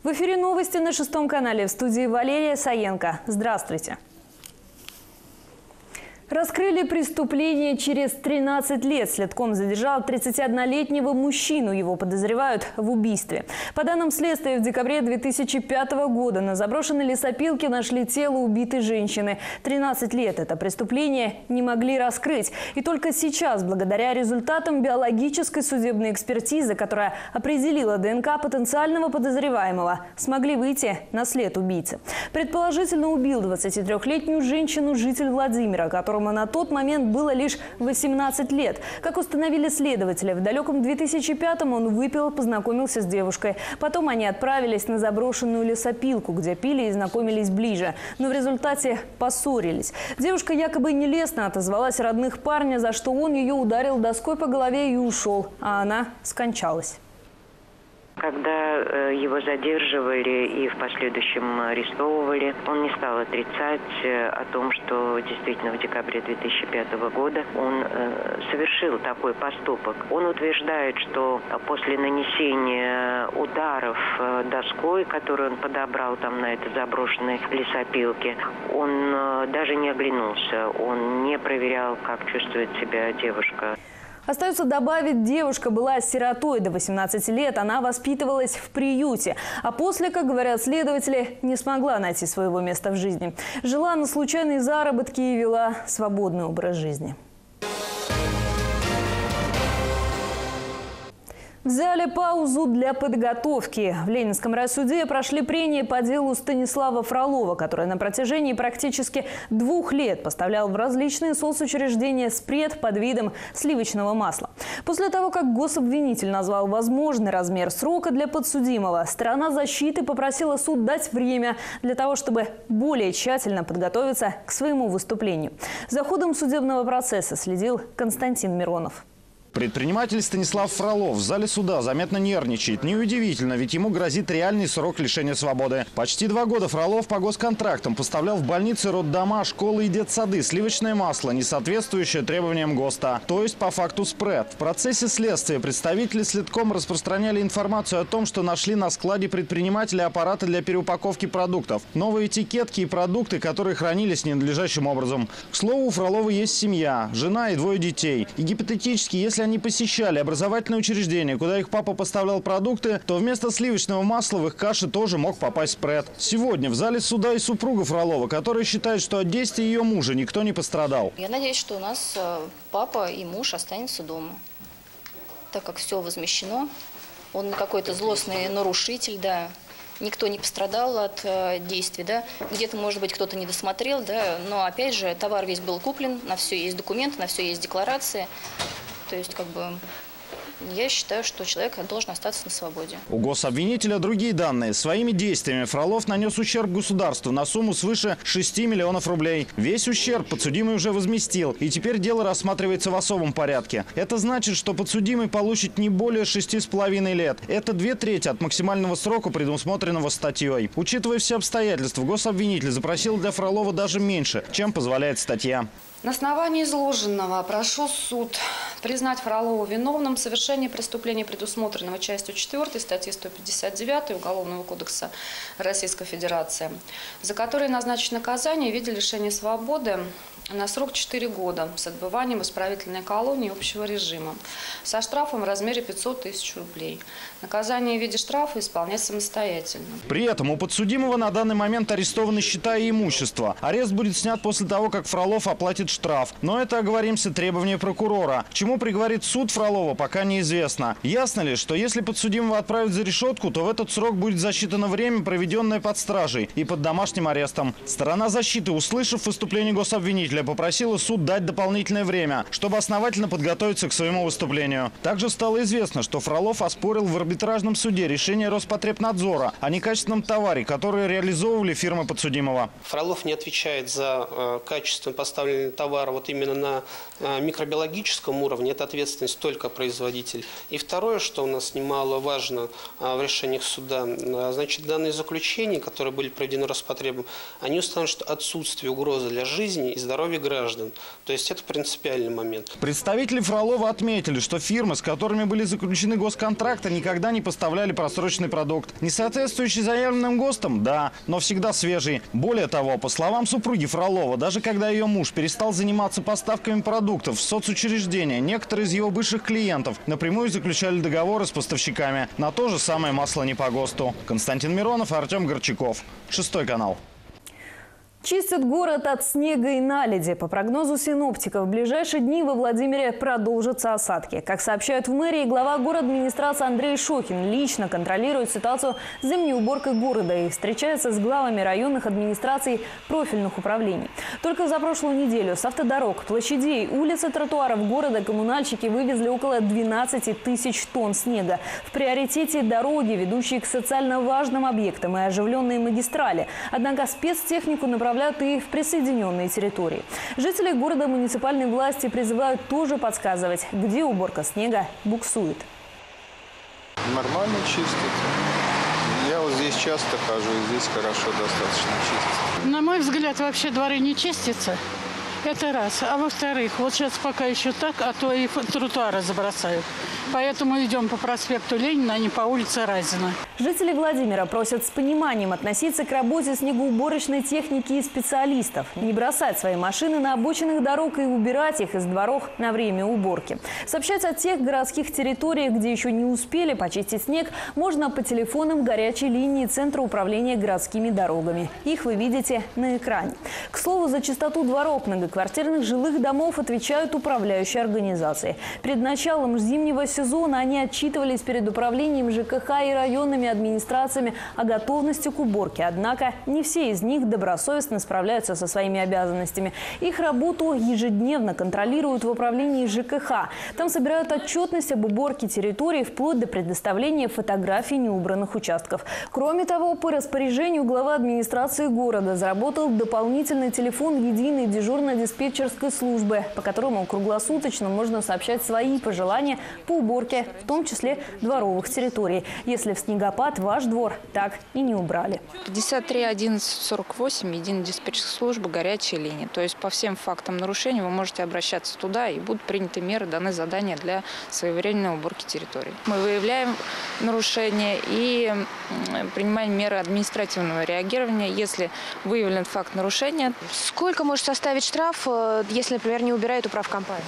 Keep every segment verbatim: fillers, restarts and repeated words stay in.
В эфире новости на шестом канале. В студии Валерия Саенко. Здравствуйте. Раскрыли преступление через тринадцать лет. Следком задержал тридцатиоднолетнего мужчину. Его подозревают в убийстве. По данным следствия, в декабре две тысячи пятого года на заброшенной лесопилке нашли тело убитой женщины. тринадцать лет это преступление не могли раскрыть. И только сейчас, благодаря результатам биологической судебной экспертизы, которая определила ДНК потенциального подозреваемого, смогли выйти на след убийцы. Предположительно убил двадцатитрёхлетнюю женщину житель Владимира, которому на тот момент было лишь восемнадцать лет. Как установили следователи, в далеком две тысячи пятом он выпил, познакомился с девушкой. Потом они отправились на заброшенную лесопилку, где пили и знакомились ближе. Но в результате поссорились. Девушка якобы нелестно отозвалась родных парня, за что он ее ударил доской по голове и ушел, а она скончалась. Когда его задерживали и в последующем арестовывали, он не стал отрицать о том, что действительно в декабре две тысячи пятого года он совершил такой поступок. Он утверждает, что после нанесения ударов доской, которую он подобрал там на этой заброшенной лесопилке, он даже не оглянулся, он не проверял, как чувствует себя девушка. Остается добавить, девушка была сиротой до восемнадцати лет, она воспитывалась в приюте. А после, как говорят следователи, не смогла найти своего места в жизни. Жила на случайные заработки и вела свободный образ жизни. Взяли паузу для подготовки. В Ленинском райсуде прошли прения по делу Станислава Фролова, который на протяжении практически двух лет поставлял в различные соцучреждения спред под видом сливочного масла. После того, как гособвинитель назвал возможный размер срока для подсудимого, сторона защиты попросила суд дать время для того, чтобы более тщательно подготовиться к своему выступлению. За ходом судебного процесса следил Константин Миронов. Предприниматель Станислав Фролов в зале суда заметно нервничает. Неудивительно, ведь ему грозит реальный срок лишения свободы. Почти два года Фролов по госконтрактам поставлял в больницы, роддома, школы и детсады сливочное масло, не соответствующее требованиям ГОСТа. То есть по факту спред. В процессе следствия представители следком распространяли информацию о том, что нашли на складе предпринимателя аппараты для переупаковки продуктов, новые этикетки и продукты, которые хранились ненадлежащим образом. К слову, у Фролова есть семья, жена и двое детей. И гипотетически, если они посещали образовательные учреждения, куда их папа поставлял продукты, то вместо сливочного масла в их каши тоже мог попасть спред. Сегодня в зале суда и супруга Фролова, которая считает, что от действий ее мужа никто не пострадал. Я надеюсь, что у нас папа и муж останутся дома, так как все возмещено. Он какой-то злостный нарушитель, да. Никто не пострадал от э, действий, да. Где-то, может быть, кто-то не досмотрел, да. Но, опять же, товар весь был куплен, на все есть документы, на все есть декларации. То есть, как бы, я считаю, что человек должен остаться на свободе. У гособвинителя другие данные. Своими действиями Фролов нанес ущерб государству на сумму свыше шести миллионов рублей. Весь ущерб подсудимый уже возместил. И теперь дело рассматривается в особом порядке. Это значит, что подсудимый получит не более шести с половиной лет. Это две трети от максимального срока, предусмотренного статьей. Учитывая все обстоятельства, гособвинитель запросил для Фролова даже меньше, чем позволяет статья. На основании изложенного прошу суд признать Фролова виновным в совершении преступления, предусмотренного частью четвёртой статьи сто пятьдесят девять Уголовного кодекса Российской Федерации, за которое назначено наказание в виде лишения свободы на срок четыре года с отбыванием в исправительной колонии общего режима со штрафом в размере пятьсот тысяч рублей. Наказание в виде штрафа исполнять самостоятельно. При этом у подсудимого на данный момент арестованы счета и имущество. Арест будет снят после того, как Фролов оплатит штраф. Но это, оговоримся, требование прокурора. К чему приговорит суд Фролова, пока неизвестно. Ясно ли, что если подсудимого отправят за решетку, то в этот срок будет засчитано время, проведенное под стражей и под домашним арестом. Сторона защиты, услышав выступление гособвинителя, попросила суд дать дополнительное время, чтобы основательно подготовиться к своему выступлению. Также стало известно, что Фролов оспорил в арбитражном суде решение Роспотребнадзора о некачественном товаре, который реализовывали фирмы подсудимого. Фролов не отвечает за э, качественно поставленный товар вот именно на э, микробиологическом уровне. Это ответственность только производителя. руководитель. И второе, что у нас немаловажно в решениях суда, значит, данные заключения, которые были проведены Роспотребом, они устанавливают, что отсутствие угрозы для жизни и здоровья граждан. То есть это принципиальный момент. Представители Фролова отметили, что фирмы, с которыми были заключены госконтракты, никогда не поставляли просроченный продукт. Не соответствующий заявленным ГОСТам – да, но всегда свежий. Более того, по словам супруги Фролова, даже когда ее муж перестал заниматься поставками продуктов в соцучреждения, некоторые из его бывших клиентов напрямую заключали договоры с поставщиками на то же самое масло не по ГОСТу. Константин Миронов и Артем Горчаков. Шестой канал. Чистят город от снега и наледи. По прогнозу синоптиков, в ближайшие дни во Владимире продолжатся осадки. Как сообщают в мэрии, глава город-администрации Андрей Шохин лично контролирует ситуацию с зимней уборкой города и встречается с главами районных администраций профильных управлений. Только за прошлую неделю с автодорог, площадей, улиц и тротуаров города коммунальщики вывезли около двенадцати тысяч тонн снега. В приоритете дороги, ведущие к социально важным объектам, и оживленные магистрали. Однако спецтехнику направляют и в присоединенные территории. Жители города муниципальной власти призывают тоже подсказывать, где уборка снега буксует. Нормально чистят. Я вот здесь часто хожу, и здесь хорошо достаточно чистится. На мой взгляд, вообще дворы не чистятся. Это раз. А во-вторых, вот сейчас пока еще так, а то и тротуары забросают. Поэтому идем по проспекту Ленина, а не по улице Разина. Жители Владимира просят с пониманием относиться к работе снегоуборочной техники и специалистов. Не бросать свои машины на обочинах дорог и убирать их из дворов на время уборки. Сообщать о тех городских территориях, где еще не успели почистить снег, можно по телефонам горячей линии Центра управления городскими дорогами. Их вы видите на экране. К слову, за чистоту дворов многоквартирных жилых домов отвечают управляющие организации. Перед началом зимнего сезона они отчитывались перед управлением ЖКХ и районными администрациями о готовности к уборке. Однако не все из них добросовестно справляются со своими обязанностями. Их работу ежедневно контролируют в управлении ЖКХ. Там собирают отчетность об уборке территории вплоть до предоставления фотографий неубранных участков. Кроме того, по распоряжению главы администрации города заработал дополнительный телефон единой дежурно-диспетчерской службы, по которому круглосуточно можно сообщать свои пожелания по уборке, в том числе дворовых территорий, если в снегопад ваш двор так и не убрали. пятьдесят три одиннадцать сорок восемь, единая диспетчерская служба, горячая линия. То есть по всем фактам нарушений вы можете обращаться туда, и будут приняты меры, даны задания для своевременной уборки территории. Мы выявляем нарушения и принимаем меры административного реагирования, если выявлен факт нарушения. Сколько может составить штраф, если, например, не убирает управкомпания?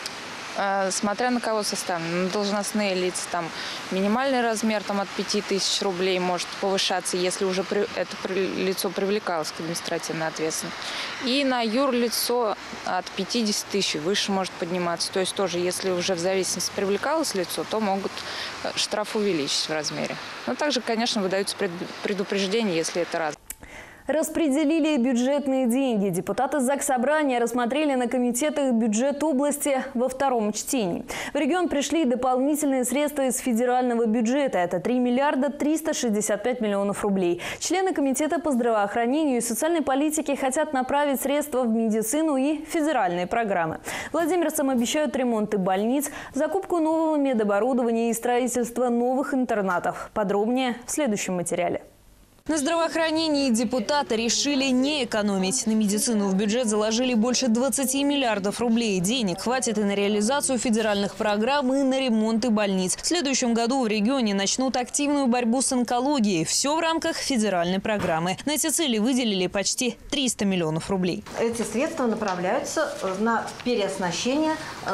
Смотря на кого составлено. На должностные лица там минимальный размер там, от пяти тысяч рублей может повышаться, если уже при, это при, лицо привлекалось к административной ответственности. И на юрлицо от пятидесяти тысяч выше может подниматься. То есть тоже, если уже в зависимости привлекалось лицо, то могут штраф увеличить в размере. Но также, конечно, выдаются предупреждения, если это раз. Распределили бюджетные деньги. Депутаты Заксобрания рассмотрели на комитетах бюджет области во втором чтении. В регион пришли дополнительные средства из федерального бюджета. Это три миллиарда триста шестьдесят пять миллионов рублей. Члены комитета по здравоохранению и социальной политике хотят направить средства в медицину и федеральные программы. Владимирцам обещают ремонты больниц, закупку нового медоборудования и строительство новых интернатов. Подробнее в следующем материале. На здравоохранении депутаты решили не экономить. На медицину в бюджет заложили больше двадцати миллиардов рублей. Денег хватит и на реализацию федеральных программ, и на ремонты больниц. В следующем году в регионе начнут активную борьбу с онкологией. Все в рамках федеральной программы. На эти цели выделили почти триста миллионов рублей. Эти средства направляются на переоснащение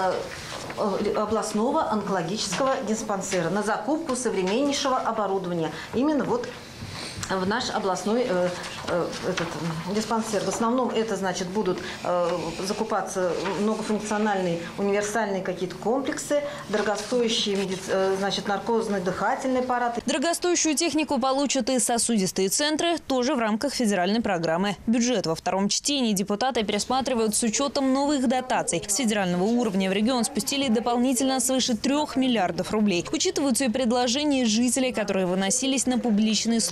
областного онкологического диспансера, на закупку современнейшего оборудования. Именно вот в наш областной э, э, этот, диспансер. В основном это, значит, будут э, закупаться многофункциональные, универсальные какие-то комплексы, дорогостоящие, э, значит, наркозные дыхательные аппараты. Дорогостоящую технику получат и сосудистые центры, тоже в рамках федеральной программы. Бюджет во втором чтении депутаты пересматривают с учетом новых дотаций. С федерального уровня в регион спустили дополнительно свыше трех миллиардов рублей. Учитываются и предложения жителей, которые выносились на публичные слушания.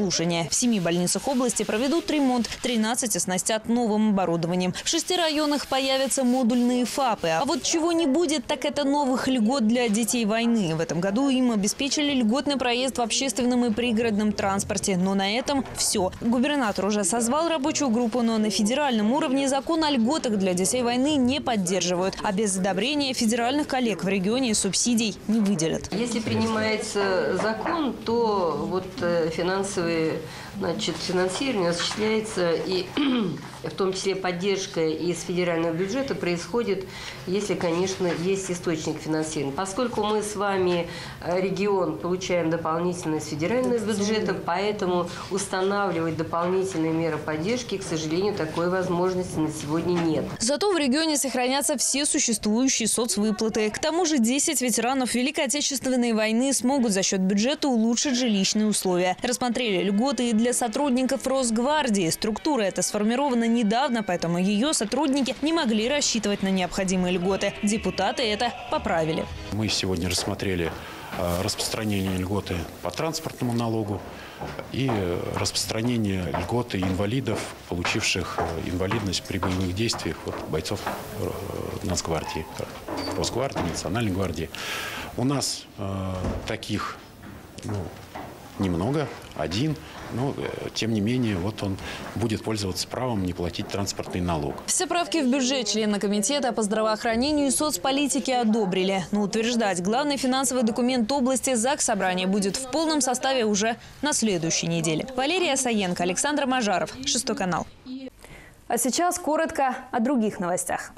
В семи больницах области проведут ремонт, тринадцать оснастят новым оборудованием. В шести районах появятся модульные ФАПы. А вот чего не будет, так это новых льгот для детей войны. В этом году им обеспечили льготный проезд в общественном и пригородном транспорте. Но на этом все. Губернатор уже созвал рабочую группу, но на федеральном уровне закон о льготах для детей войны не поддерживают. А без одобрения федеральных коллег в регионе субсидий не выделят. Если принимается закон, то вот финансовые, значит, финансирование осуществляется, и в том числе поддержка из федерального бюджета происходит, если, конечно, есть источник финансирования. Поскольку мы с вами, регион, получаем дополнительно из федерального бюджета, поэтому устанавливать дополнительные меры поддержки, к сожалению, такой возможности на сегодня нет. Зато в регионе сохранятся все существующие соцвыплаты. К тому же десять ветеранов Великой Отечественной войны смогут за счет бюджета улучшить жилищные условия. Рассмотрели льготы и для сотрудников Росгвардии. Структура эта сформирована недавно, поэтому ее сотрудники не могли рассчитывать на необходимые льготы. Депутаты это поправили. Мы сегодня рассмотрели распространение льготы по транспортному налогу и распространение льготы инвалидов, получивших инвалидность при боевых действиях, вот, бойцов Нацгвардии, Росгвардии, Национальной гвардии. У нас э, таких ну, немного, один. Но, тем не менее, вот он будет пользоваться правом не платить транспортный налог. Все правки в бюджет члены комитета по здравоохранению и соцполитике одобрили. Но утверждать главный финансовый документ области Заксобрание будет в полном составе уже на следующей неделе. Валерия Саенко, Александр Мажаров, Шестой канал. А сейчас коротко о других новостях.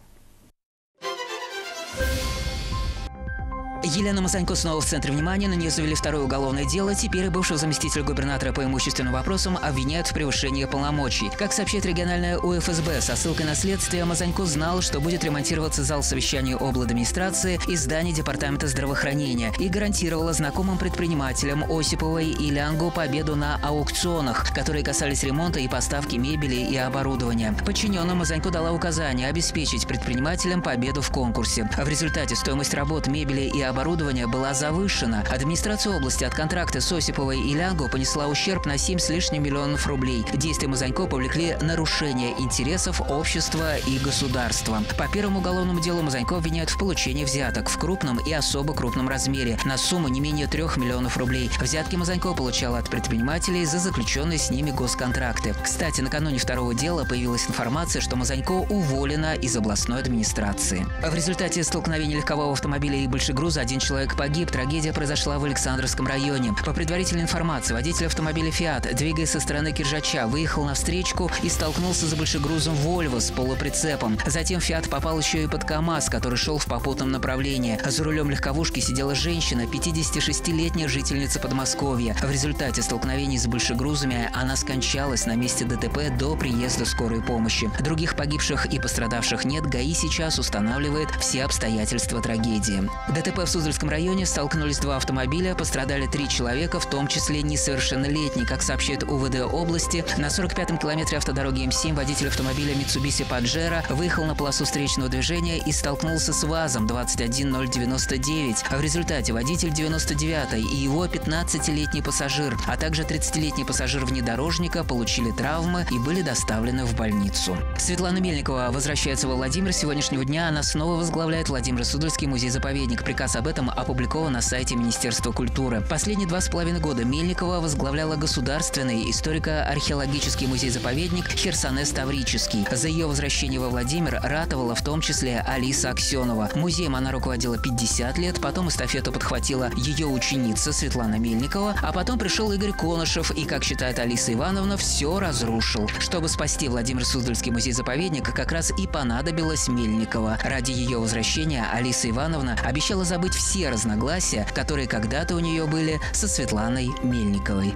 Елена Мазанько снова в центре внимания. На нее завели второе уголовное дело. Теперь и бывшего заместителя губернатора по имущественным вопросам обвиняют в превышении полномочий. Как сообщает региональная У Эф Эс Бэ, со ссылкой на следствие, Мазанько знал, что будет ремонтироваться зал совещаний обладминистрации и здание департамента здравоохранения, и гарантировала знакомым предпринимателям Осиповой и Лянгу победу на аукционах, которые касались ремонта и поставки мебели и оборудования. Подчиненным Мазанько дала указание обеспечить предпринимателям победу в конкурсе. В результате стоимость работ, мебели и оборудования была завышена. Администрация области от контракта с Осиповой и Лянго понесла ущерб на семь с лишним миллионов рублей. Действия Мазанько повлекли нарушение интересов общества и государства. По первому уголовному делу Мазанько обвиняют в получении взяток в крупном и особо крупном размере на сумму не менее трех миллионов рублей. Взятки Мазанько получала от предпринимателей за заключенные с ними госконтракты. Кстати, накануне второго дела появилась информация, что Мазанько уволена из областной администрации. В результате столкновения легкового автомобиля и большегруза один человек погиб. Трагедия произошла в Александровском районе. По предварительной информации, водитель автомобиля «Фиат», двигаясь со стороны Киржача, выехал на встречку и столкнулся с большегрузом «Вольво» с полуприцепом. Затем «Фиат» попал еще и под КАМАЗ, который шел в попутном направлении. За рулем легковушки сидела женщина, пятидесятишестилетняя жительница Подмосковья. В результате столкновений с большегрузами она скончалась на месте Дэ Тэ Пэ до приезда скорой помощи. Других погибших и пострадавших нет. ГАИ сейчас устанавливает все обстоятельства трагедии. Дэ Тэ Пэ в Суздальском районе столкнулись два автомобиля, пострадали три человека, в том числе несовершеннолетний. Как сообщает У Вэ Дэ области, на сорок пятом километре автодороги М семь водитель автомобиля Mitsubishi Pajero выехал на полосу встречного движения и столкнулся с ВАЗом двадцать один ноль девяносто девять. В результате водитель девяносто девятой и его пятнадцатилетний пассажир, а также тридцатилетний пассажир внедорожника получили травмы и были доставлены в больницу. Светлана Мельникова возвращается во Владимир. С сегодняшнего дня она снова возглавляет Владимир-Суздальский музей-заповедник. Приказ об этом опубликован на сайте Министерства культуры. Последние два с половиной года Мельникова возглавляла Государственный историко-археологический музей-заповедник Херсонес-Таврический. За ее возвращение во Владимир ратовала в том числе Алиса Аксенова. Музеем она руководила пятьдесят лет, потом эстафету подхватила ее ученица Светлана Мельникова, а потом пришел Игорь Конышев и, как считает Алиса Ивановна, все разрушил. Чтобы спасти Владимир-Суздальский музей-заповедник, как раз и понадобилась Мельникова. Ради ее возвращения Алиса Ивановна обещала забыть все разногласия, которые когда-то у нее были со Светланой Мельниковой.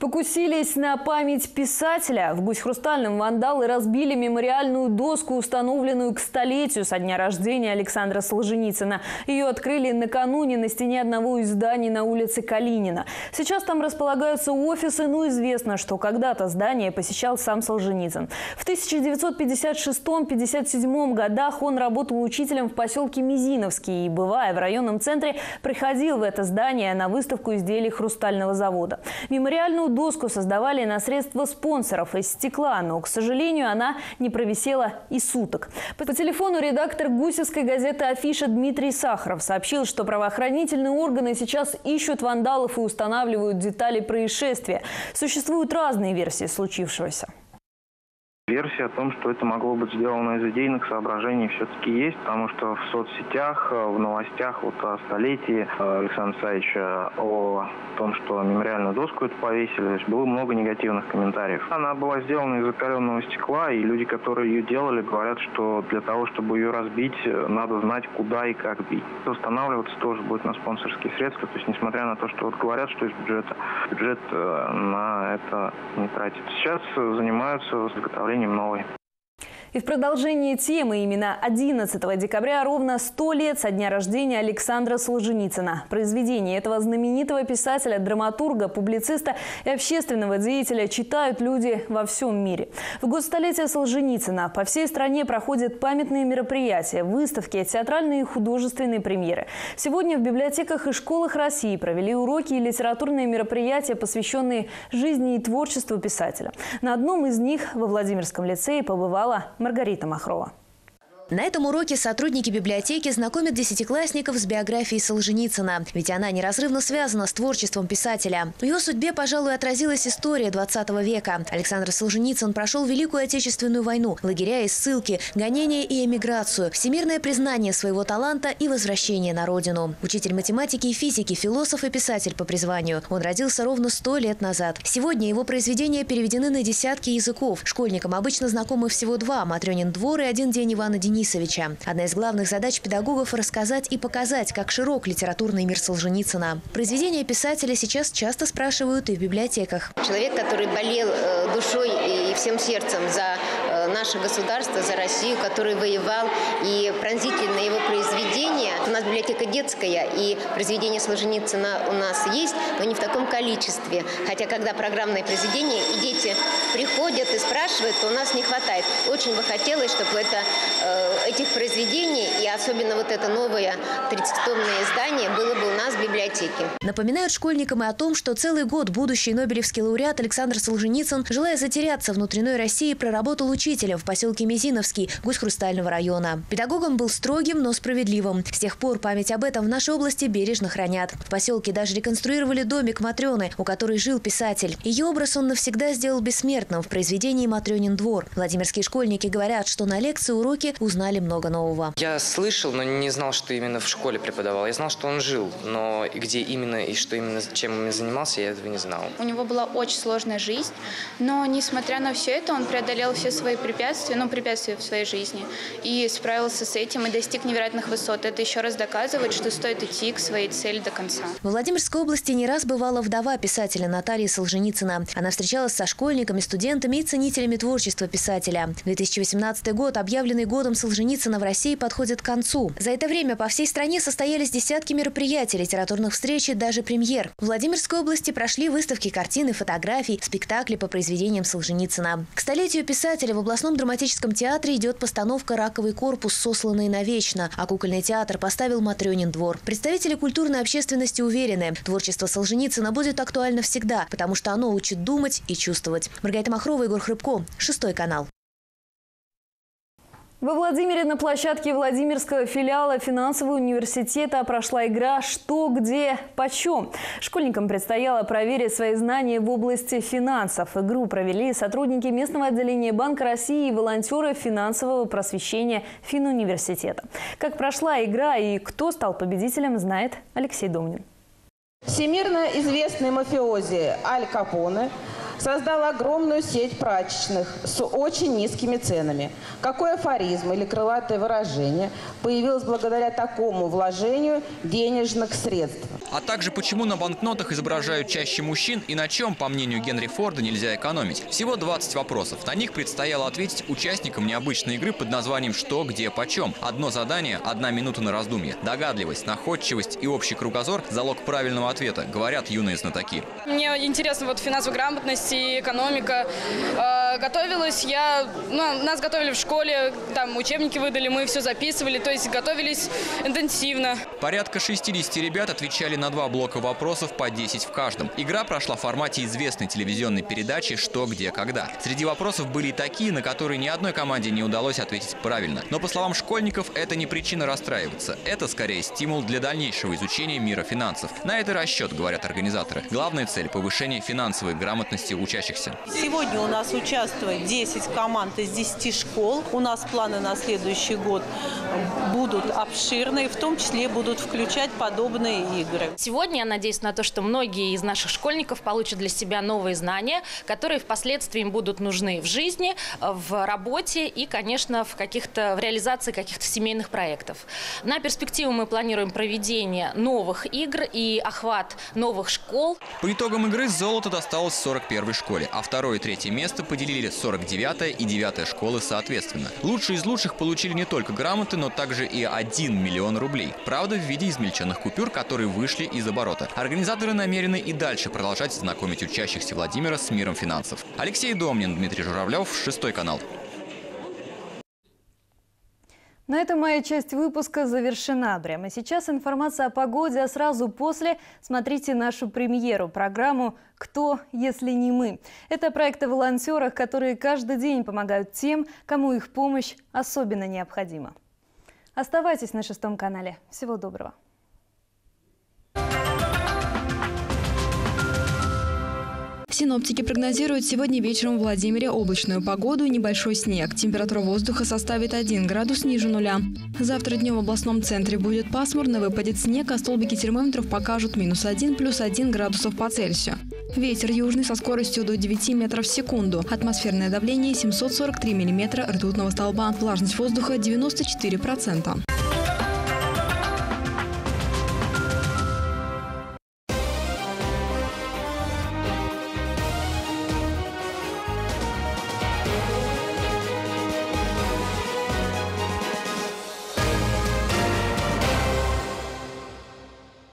Покусились на память писателя. В Гусь-Хрустальном вандалы разбили мемориальную доску, установленную к столетию со дня рождения Александра Солженицына. Ее открыли накануне на стене одного из зданий на улице Калинина. Сейчас там располагаются офисы, но известно, что когда-то здание посещал сам Солженицын. В тысяча девятьсот пятьдесят шестом — пятьдесят седьмом годах он работал учителем в поселке Мизиновский и, бывая в районном центре, приходил в это здание на выставку изделий хрустального завода. Мемориальную доску создавали на средства спонсоров из стекла, но, к сожалению, она не провисела и суток. По телефону редактор гусевской газеты «Афиша» Дмитрий Сахаров сообщил, что правоохранительные органы сейчас ищут вандалов и устанавливают детали происшествия. Существуют разные версии случившегося. Версия о том, что это могло быть сделано из идейных соображений, все-таки есть, потому что в соцсетях, в новостях вот о столетии Александра Саевича, о том, что мемориальную доску это повесили, было много негативных комментариев. Она была сделана из закаленного стекла, и люди, которые ее делали, говорят, что для того, чтобы ее разбить, надо знать, куда и как бить. Устанавливаться тоже будет на спонсорские средства, то есть несмотря на то, что вот говорят, что из бюджета, бюджет на это не тратит. Сейчас занимаются изготовлением новой. И в продолжение темы именно одиннадцатого декабря ровно сто лет со дня рождения Александра Солженицына. Произведения этого знаменитого писателя, драматурга, публициста и общественного деятеля читают люди во всем мире. В год столетия Солженицына по всей стране проходят памятные мероприятия, выставки, театральные и художественные премьеры. Сегодня в библиотеках и школах России провели уроки и литературные мероприятия, посвященные жизни и творчеству писателя. На одном из них во Владимирском лицее побывала Маргарита Махрова. На этом уроке сотрудники библиотеки знакомят десятиклассников с биографией Солженицына, ведь она неразрывно связана с творчеством писателя. В ее судьбе, пожалуй, отразилась история двадцатого века. Александр Солженицын прошел Великую Отечественную войну, лагеря и ссылки, гонения и эмиграцию, всемирное признание своего таланта и возвращение на родину. Учитель математики и физики, философ и писатель по призванию. Он родился ровно сто лет назад. Сегодня его произведения переведены на десятки языков. Школьникам обычно знакомы всего два – «Матрёнин двор» и «Один день Ивана Денисовича». Одна из главных задач педагогов – рассказать и показать, как широк литературный мир Солженицына. Произведения писателя сейчас часто спрашивают и в библиотеках. Человек, который болел душой и всем сердцем за наше государство, за Россию, который воевал, и пронзительно его произведения. У нас библиотека детская, и произведения Солженицына у нас есть, но не в таком количестве. Хотя, когда программное произведение, и дети приходят и спрашивают, то у нас не хватает. Очень бы хотелось, чтобы это этих произведений, и особенно вот это новое тридцатитомное издание, было бы у нас в библиотеке. Напоминают школьникам и о том, что целый год будущий нобелевский лауреат Александр Солженицын, желая затеряться внутренней России, проработал учителем в поселке Мизиновский Гусь-Хрустального района. Педагогом был строгим, но справедливым. С тех пор память об этом в нашей области бережно хранят. В поселке даже реконструировали домик Матрёны, у которой жил писатель. Ее образ он навсегда сделал бессмертным в произведении «Матрёнин двор». Владимирские школьники говорят, что на лекции, уроки узнали много нового. Я слышал, но не знал, что именно в школе преподавал. Я знал, что он жил, но где именно и что именно, чем он занимался, я этого не знал. У него была очень сложная жизнь, но несмотря на все это, он преодолел все свои препятствия, ну, препятствия в своей жизни, и справился с этим и достиг невероятных высот. Это еще раз доказывает, что стоит идти к своей цели до конца. В Владимирской области не раз бывала вдова писателя Наталья Солженицына. Она встречалась со школьниками, студентами и ценителями творчества писателя. две тысячи восемнадцатый год, объявленный годом Солженицына в России, подходит к концу. За это время по всей стране состоялись десятки мероприятий, литературных встреч и даже премьер. В Владимирской области прошли выставки картин и фотографий, спектакли по произведениям Солженицына. К столетию писателя в областном драматическом театре идет постановка «Раковый корпус. Сосланный навечно», а кукольный театр поставил «Матрёнин двор». Представители культурной общественности уверены, творчество Солженицына будет актуально всегда, потому что оно учит думать и чувствовать. Маргарита Махрова, Егор Хрыбко, Шестой канал. Во Владимире на площадке Владимирского филиала финансового университета прошла игра «Что, где, почем?». Школьникам предстояло проверить свои знания в области финансов. Игру провели сотрудники местного отделения Банка России и волонтеры финансового просвещения Финуниверситета. Как прошла игра и кто стал победителем, знает Алексей Домнин. Всемирно известный мафиози Аль Капоне создал огромную сеть прачечных с очень низкими ценами. Какой афоризм или крылатое выражение появилось благодаря такому вложению денежных средств? А также почему на банкнотах изображают чаще мужчин и на чем, по мнению Генри Форда, нельзя экономить. Всего двадцать вопросов. На них предстояло ответить участникам необычной игры под названием «Что, где, почем». Одно задание, одна минута на раздумье. Догадливость, находчивость и общий кругозор – залог правильного ответа, говорят юные знатоки. Мне интересна вот финансовая грамотность и экономика. Э, готовилась я, ну, нас готовили в школе, там учебники выдали, мы все записывали, то есть готовились интенсивно. Порядка шестидесяти ребят отвечали на два блока вопросов по десять в каждом. Игра прошла в формате известной телевизионной передачи «Что, где, когда». Среди вопросов были и такие, на которые ни одной команде не удалось ответить правильно. Но, по словам школьников, это не причина расстраиваться. Это, скорее, стимул для дальнейшего изучения мира финансов. На это расчет, говорят организаторы. Главная цель – повышение финансовой грамотности учащихся. Сегодня у нас участвует десять команд из десяти школ. У нас планы на следующий год будут обширные, в том числе будут включать подобные игры. Сегодня я надеюсь на то, что многие из наших школьников получат для себя новые знания, которые впоследствии им будут нужны в жизни, в работе и, конечно, в каких-то в реализации каких-то семейных проектов. На перспективу мы планируем проведение новых игр и охват новых школ. По итогам игры золото досталось сорок первой школе, а второе и третье место поделили сорок девятая и девятая школы соответственно. Лучшие из лучших получили не только грамоты, но также и один миллион рублей. Правда, в виде измельченных купюр, которые вышли из оборота. Организаторы намерены и дальше продолжать знакомить учащихся Владимира с миром финансов. Алексей Домнин, Дмитрий Журавлев, Шестой канал. На этом моя часть выпуска завершена. Прямо сейчас информация о погоде, а сразу после смотрите нашу премьеру, программу «Кто, если не мы?». Это проект о волонтерах, которые каждый день помогают тем, кому их помощь особенно необходима. Оставайтесь на Шестом канале. Всего доброго. Синоптики прогнозируют сегодня вечером в Владимире облачную погоду и небольшой снег. Температура воздуха составит один градус ниже нуля. Завтра днем в областном центре будет пасмурно, выпадет снег, а столбики термометров покажут минус один, плюс один градусов по Цельсию. Ветер южный со скоростью до девяти метров в секунду. Атмосферное давление семьсот сорок три миллиметра ртутного столба. Влажность воздуха девяносто четыре процента.